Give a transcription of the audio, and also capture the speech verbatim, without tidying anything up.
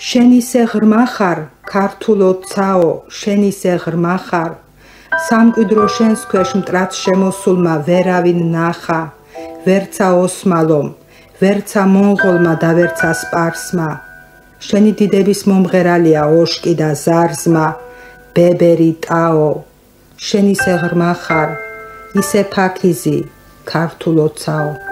შენ ისე ღრმა ხარ, ქართულოცაო, შენ ისე ღრმა ხარ, სამკვიდრო შენს ქვეშ მტრად შემოსულმა ვერავინ ნახა, ვერცა ოსმალომ, ვერცა მონღოლმა და ვერცა სპარსმა. შენი დიდების მომღერალია ოშკი და ზარზმა, ბებერი ტაო, შენ ისე ღრმა ხარ, ისე ფაქიზი, ქართულოცაო.